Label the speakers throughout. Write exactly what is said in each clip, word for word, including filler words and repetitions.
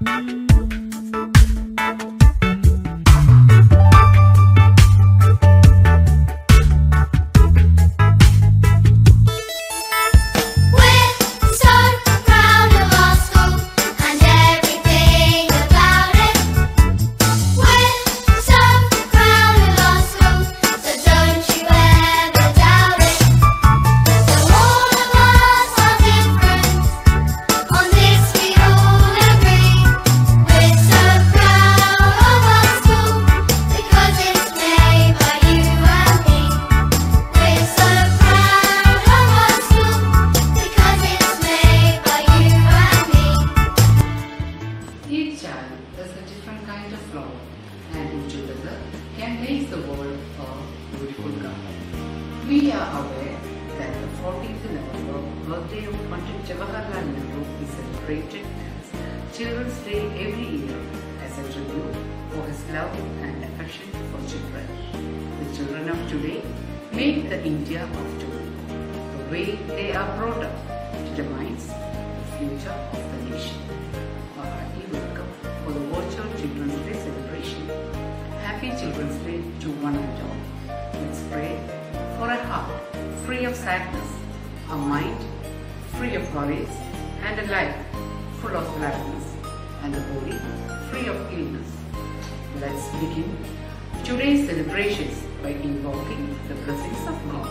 Speaker 1: We are aware that the fourteenth of November birthday of Pandit Jawaharlal Nehru is celebrated as Children's Day every year as a tribute for his love and affection for children. The children of today make the India of tomorrow. The way they are brought up determines the future of the nation. A hearty welcome for the virtual Children's Day celebration. Happy Children's Day to one and all. Let's pray for a heart free of sadness, a mind free of worries, and a life full of gladness, and a body free of illness. Let's begin today's celebrations by invoking the blessings of God.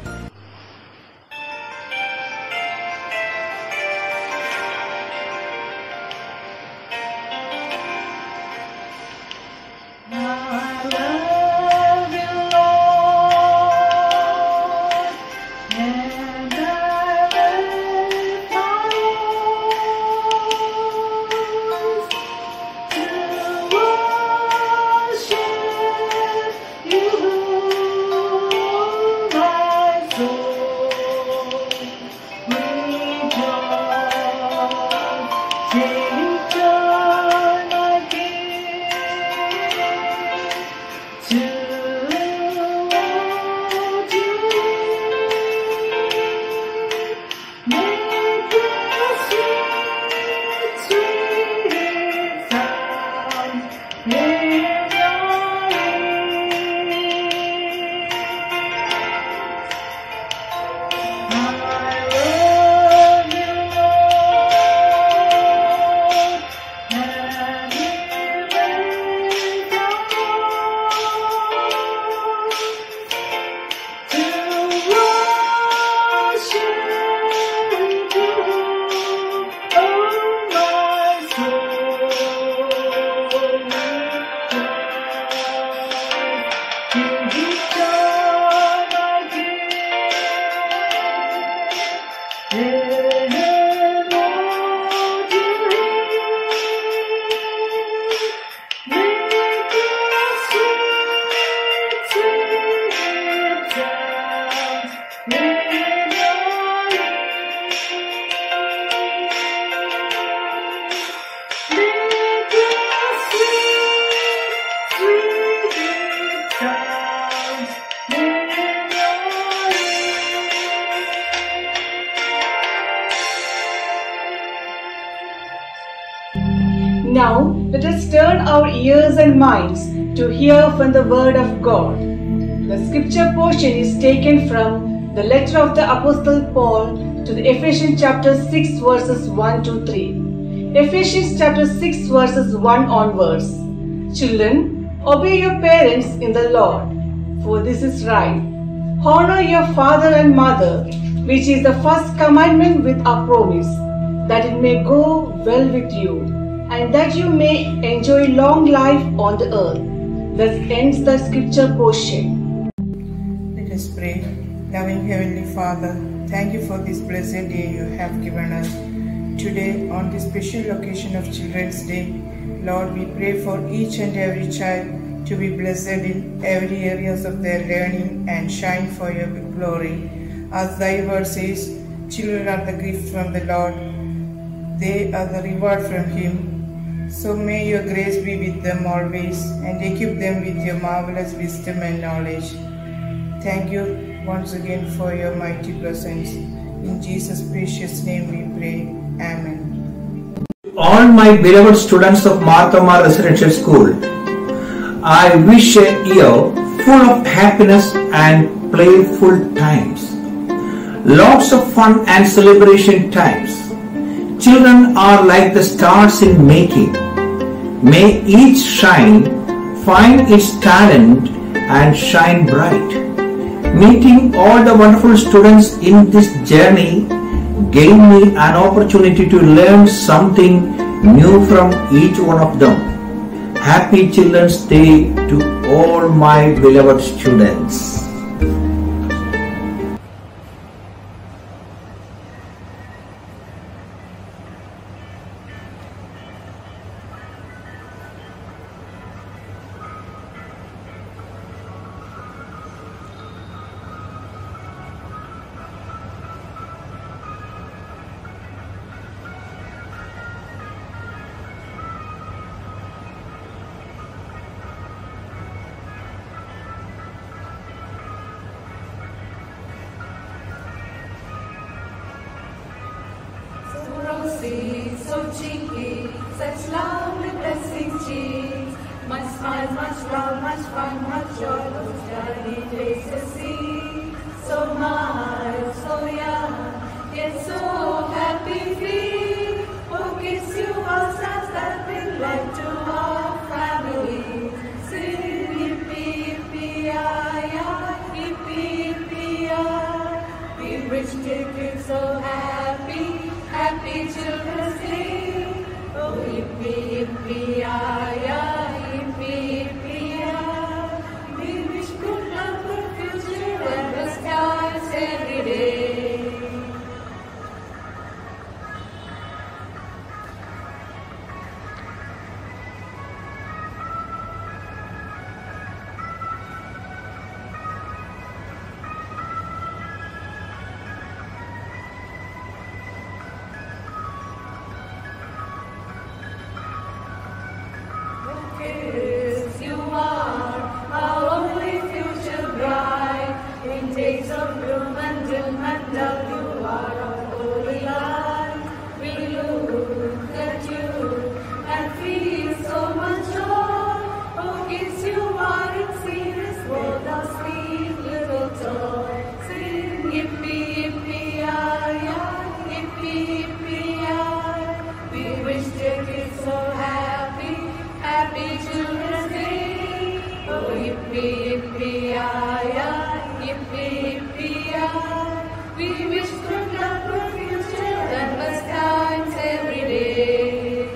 Speaker 2: Now let us turn our ears and minds to hear from the Word of God. The scripture portion is taken from the letter of the Apostle Paul to the Ephesians chapter six verses one to three. Ephesians chapter six verses one onwards. Children, obey your parents in the Lord, for this is right. Honor your father and mother, which is the first commandment with a promise, that it may go well with you, and that you may enjoy long life on the earth. Thus ends the scripture portion.
Speaker 3: Let us pray. Loving Heavenly Father, thank you for this blessed day you have given us. Today, on this special occasion of Children's Day, Lord, we pray for each and every child to be blessed in every areas of their learning and shine for your glory. As thy word says, children are the gift from the Lord. They are the reward from Him. So may your grace be with them always and equip them with your marvelous wisdom and knowledge. Thank you once again for your mighty presence. In Jesus' precious name we pray. Amen.
Speaker 4: all my beloved students of Marthoma Residential School, I wish a year full of happiness and playful times. Lots of fun and celebration times. Children are like the stars in making. May each shine, find its talent and shine bright. Meeting all the wonderful students in this journey gave me an opportunity to learn something new from each one of them. Happy Children's Day to all my beloved students.
Speaker 5: So cheeky, such lovely blessings cheeks. Much smile, much love, much fun, much joy, those shiny days to see. So mild, so young, yet so happy free. Oh, kiss you all stars that bring life to our family. Sing yippee, yippee-yi-yi, yippee, yippee-yi. We wish to be so happy. Happy Children's Day. Oh, yippee, yippee-yi-yi, yippee, yippee-yi. We wish good luck, good future, and the skies every day. Yes, you are our only future bride. In days of gloom and doom and doubt, you are our holy light. We look at you and feel so much joy. Oh, kids, you are in serious world, our sweet little toy. Sing yippee, yippee-yi-yi, yippee, yippee-yi. We wish to be so happy. Happy Children's Day. Oh, yippee, yippee-yi-yi, yippee, yippee-yi. We wish good luck, good future, and best times every day.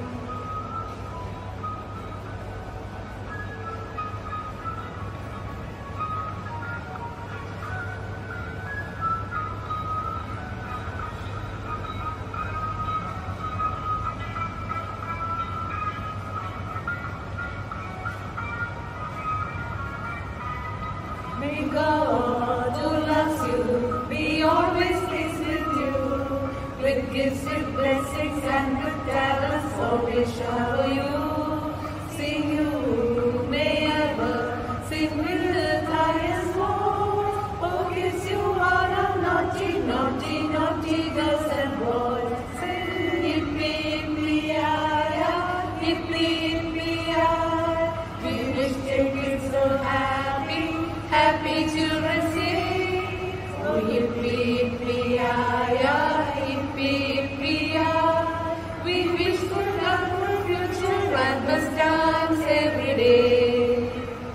Speaker 5: May God who loves you be always pleased with you, with gifts, with blessings and good talents, always shower you. Sing you may ever sing with highest voice. Oh, kids, you are a naughty, naughty, naughty girls and boys. Sing yippee, yippee-yi-yi, yippee, yippee-yi. We wish to be so happy. Happy Children's Day. Oh, yippee, yippee-yi-yi, yippee, yippee-yi. We wish good luck, good future, and best times every day.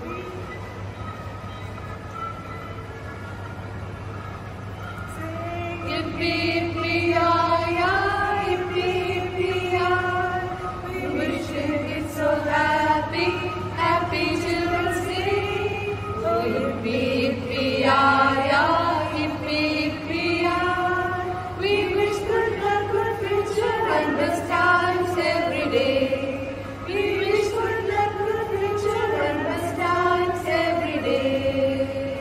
Speaker 5: Yippee, yippee-yi-yi, yippee, yippee-yi. We wish to be so happy. Happy Children's Day. Oh, yippee, yippee-yi-yi, yippee, yippee-yi. We wish good luck, good future, and best times every day. We wish good luck, good future, and best times every day.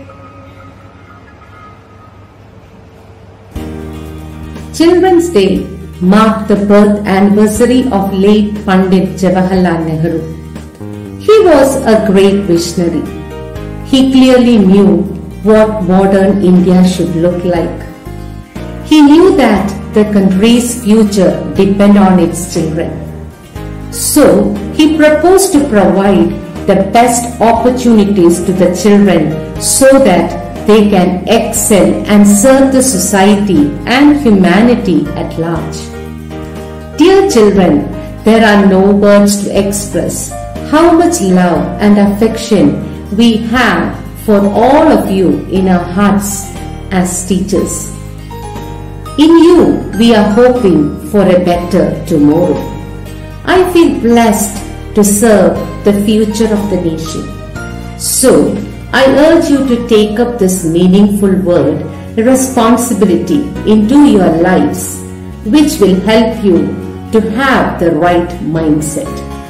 Speaker 6: Children's Day marked the birth anniversary of late Pandit Jawaharlal Nehru. He was a great visionary. He clearly knew what modern India should look like. He knew that the country's future depend on its children. So, he proposed to provide the best opportunities to the children so that they can excel and serve the society and humanity at large. Dear children, there are no words to express how much love and affection we have for all of you in our hearts as teachers. In you, we are hoping for a better tomorrow. I feel blessed to serve the future of the nation. So, I urge you to take up this meaningful word, responsibility, into your lives, which will help you to have the right mindset.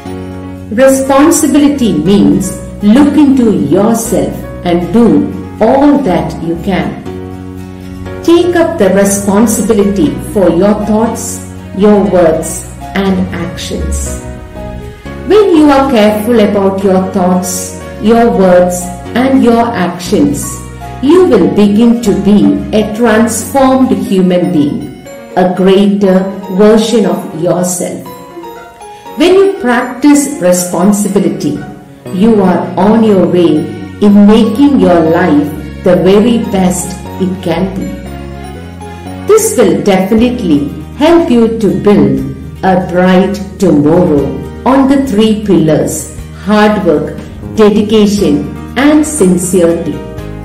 Speaker 6: Responsibility means look into yourself and do all that you can. Take up the responsibility for your thoughts, your words, and actions. When you are careful about your thoughts, your words, and your actions, you will begin to be a transformed human being, a greater version of yourself. When you practice responsibility, you are on your way in making your life the very best it can be. This will definitely help you to build a bright tomorrow on the three pillars: hard work, dedication, and sincerity.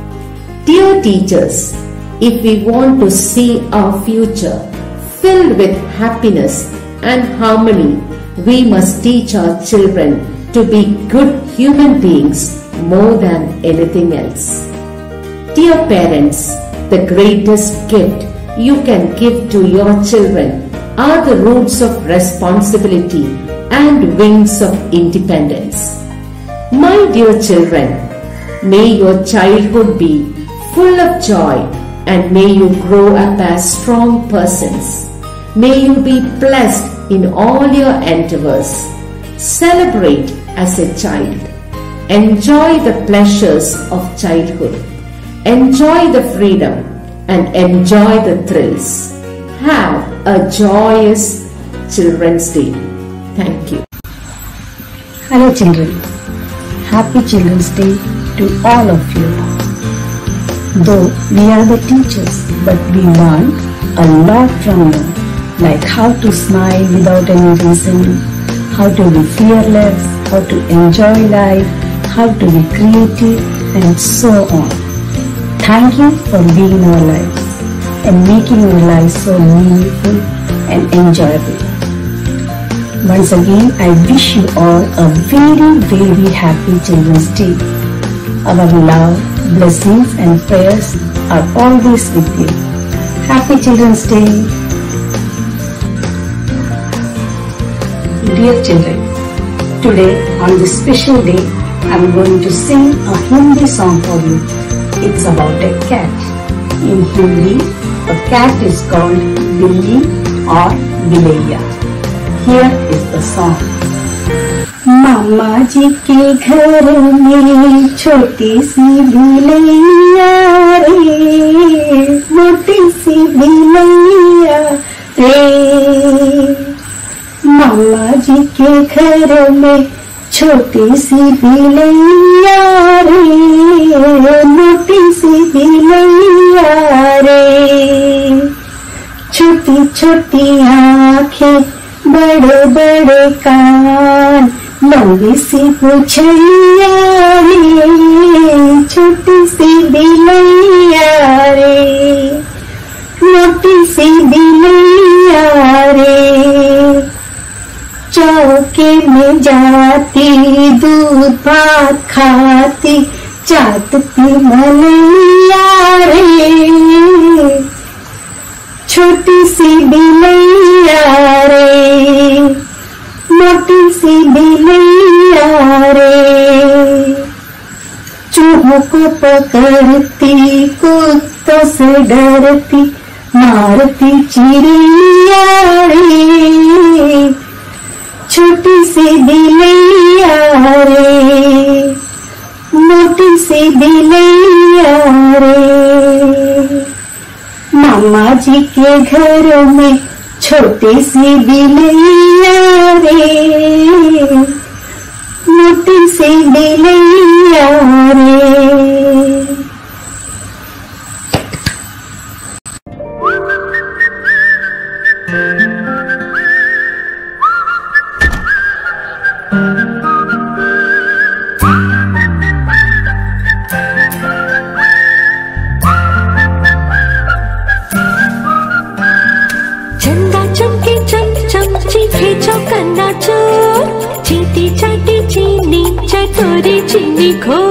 Speaker 6: Dear teachers, if we want to see our future filled with happiness and harmony, we must teach our children to be good human beings more than anything else. Dear parents, the greatest gift you can give to your children are the roots of responsibility and wings of independence. My dear children, may your childhood be full of joy and may you grow up as strong persons. May you be blessed in all your endeavors. Celebrate as a child. Enjoy the pleasures of childhood. Enjoy the freedom and enjoy the thrills. Have a joyous Children's Day. Thank you.
Speaker 7: Hello children. Happy Children's Day to all of you. Though we are the teachers, but we learn a lot from you, like how to smile without any reason, how to be fearless, how to enjoy life, how to be creative, and so on. Thank you for being our lives and making our lives so meaningful and enjoyable. Once again, I wish you all a very, very happy Children's Day. Our love, blessings and prayers are always with you. Happy Children's Day. Dear children, today on this special day, I am going to sing a Hindi song for you. It's about a cat. In Hindi, a cat is called Billi or Bilayya. Here is the song. मामा जी के घर में छोटी सी बिलैया रे, मोटी सी बिलैया रे। मामा जी के घर में छोटी सी बिलैया रे, मोटी सी बिलैया रे। छोटी छोटी आँखें, बड़े बड़े कान, लंबी सी पूंछड़िया रे। छोटी सी बिलैया रे, मोटी सी बिलैया रे। चौके में जाती, दूध भात खाती, चाटती मलैया रे। छोटी सी बिलैया रे, मोटी सी बिलैया रे। चूहों को पकड़ती, कुत्तों से डरती, मारती चिड़िया रे। छोटी सी बिलैया रे, मोटी सी बिलैया रे। मामा जी के घर में छोटी सी बिलैया रे, मोटी सी बिलैया रे।
Speaker 5: चंदा चमके चम चम चीखे चौकन्ना चोर, चीटी चाटी चीनी चटोरी चीनी खो।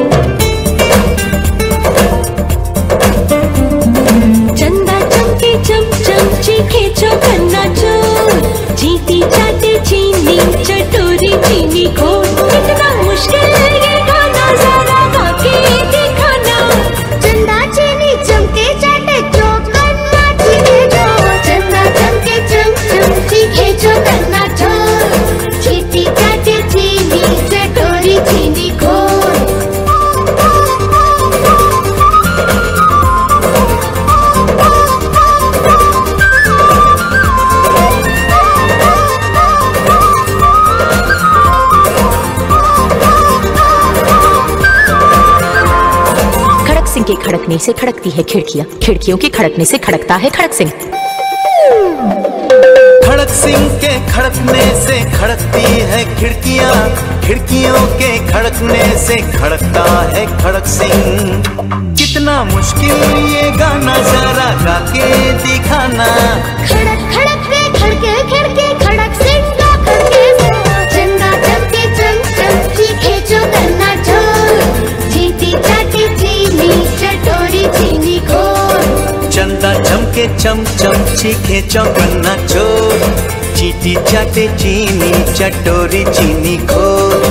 Speaker 5: चंदा चमके चम चम चीखे चौकन्ना चोर, चीटी चाटी चीनी चटोरी चीनी खो। कितना मुश्किल है ये गाना, जरा गा के दिखाना। चंदा चीनी चमके चाटे चौकन्ना चीखे जो, चंदा चमके चम चम चीखे चौकन्ना चोर, चीटी चाटी चीनी चटोरी चीनी खो।
Speaker 8: के खड़कने से खड़कती है खिड़कियां, खिड़कियों के खड़कने से खड़कता है खड़क सिंह।
Speaker 9: खड़क सिंह के खड़कने से खड़कती है खिड़कियां, खिड़कियों के खड़कने से खड़कता है खड़क सिंह। कितना मुश्किल ये गाना, जरा गा के दिखाना।
Speaker 5: खड़क खड़क रे खड़के खिड़के खड़क सिंह का खड़के से, चंदा चमके चम चम चीखे चौकन्ना चोर, चीटी चाटी चीनी चटोरी चीनी खो।
Speaker 9: चंदा चमके चम चम चीखे चौकन्ना चोर, चीटी चाटे चीनी चटोरी चीनी खो।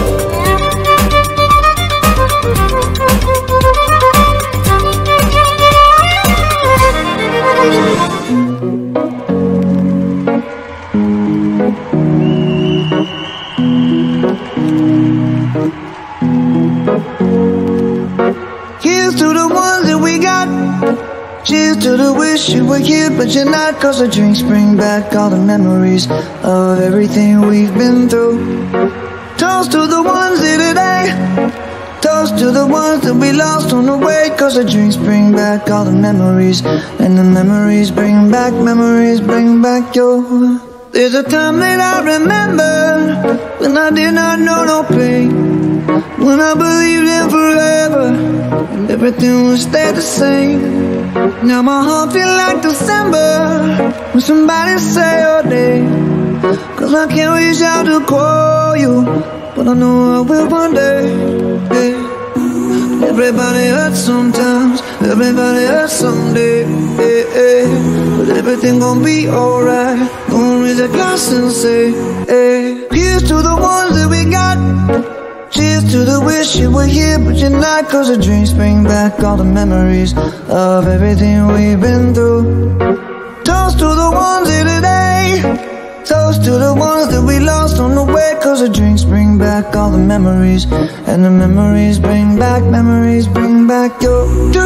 Speaker 10: Here's to the ones that we got. Cheers to the wish you were here but you're not, 'cause the drinks bring back all the memories of everything we've been through. Toast to the ones here today. Toast to the ones that we lost on the way, 'cause the drinks bring back all the memories, and the memories bring back, memories bring back your. There's a time that I remember when I did not know no pain, when I believed in forever and everything would stay the same. Now my heart feel like December when somebody say your name, 'cause I can't reach out to call you, but I know I will one day. Yeah. Everybody hurts sometimes, everybody hurts someday. Yeah, yeah. But everything gon' be alright. Gonna raise a glass and say, hey. Here's to the ones that we got. Cheers to the wish you were here but you're not, 'cause the drinks bring back all the memories of everything we've been through. Toast to the ones here today. Toast to the ones that we lost on the way, 'cause the drinks bring back all the memories, and the memories bring back, memories bring back your.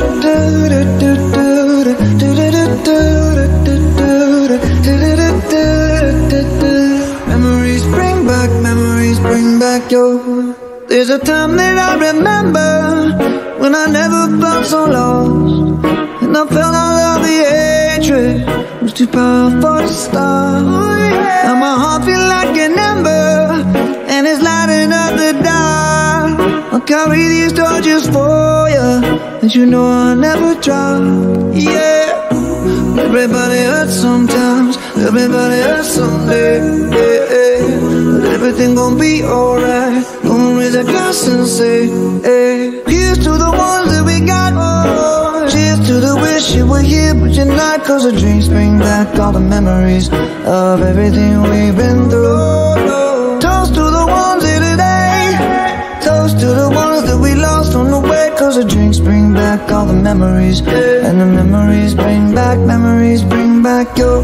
Speaker 10: Memories bring back, memories bring back your. There's a time that I remember when I never felt so lost, and I felt all of the hatred was too powerful to stop. Now my heart feel like an ember, and it's lighting up the dark. I'll carry these torches for you, and you know I'll never drop. Yeah. Everybody hurts sometimes, everybody hurts someday. Yeah, yeah. But everything gon' be alright. Gonna raise a glass and say, hey. Here's to the ones that we got. Oh, cheers to the wish you were here but you're not, 'cause the drinks bring back all the memories of everything we've been through. Toast to the ones here today. Toast to the ones that we lost on the way, 'cause the drinks bring back all the memories, and the memories bring back, memories bring back your.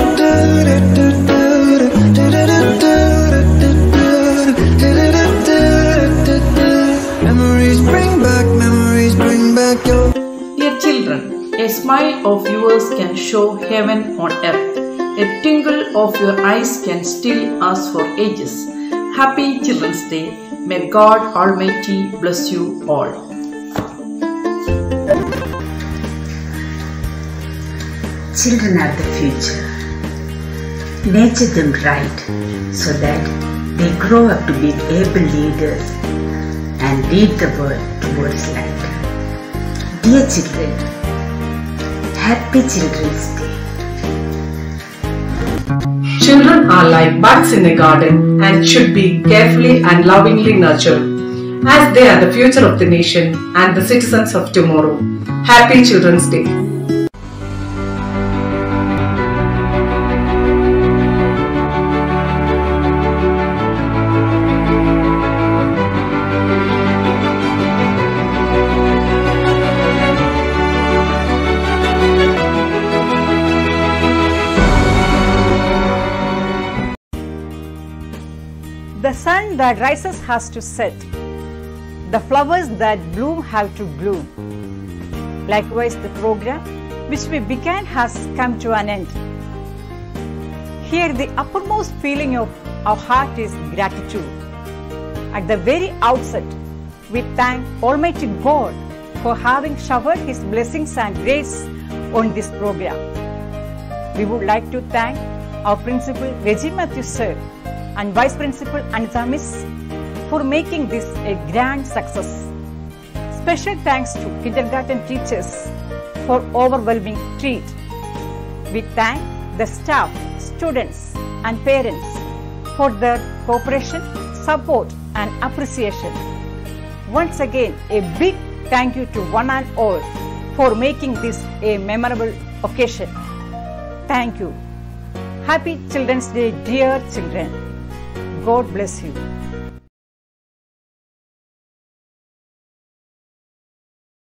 Speaker 10: Memories bring back, memories bring back your.
Speaker 11: Dear children, a smile of yours can
Speaker 2: show heaven on earth. A twinkle of your eyes can still ask for ages. Happy Children's Day. May God Almighty bless you all.
Speaker 11: Children are the future. Nurture them right so that they grow up to be able leaders and lead the world towards light. Dear children, Happy Children's Day.
Speaker 2: Children are like buds in a garden and should be carefully and lovingly nurtured, as they are the future of the nation and the citizens of tomorrow. Happy Children's Day.
Speaker 12: The sun that rises has to set. The flowers that bloom have to bloom. Likewise, the program which we began has come to an end. Here, the uppermost feeling of our heart is gratitude. At the very outset, we thank Almighty God for having showered His blessings and grace on this program. We would like to thank our Principal Reggie Matthew Sir and Vice Principal Anita Miss for making this a grand success. Special thanks to kindergarten teachers for overwhelming treat. We thank the staff, students and parents for their cooperation, support and appreciation. Once again, a big thank you to one and all for making this a memorable occasion. Thank you. Happy Children's Day, dear children. God bless you.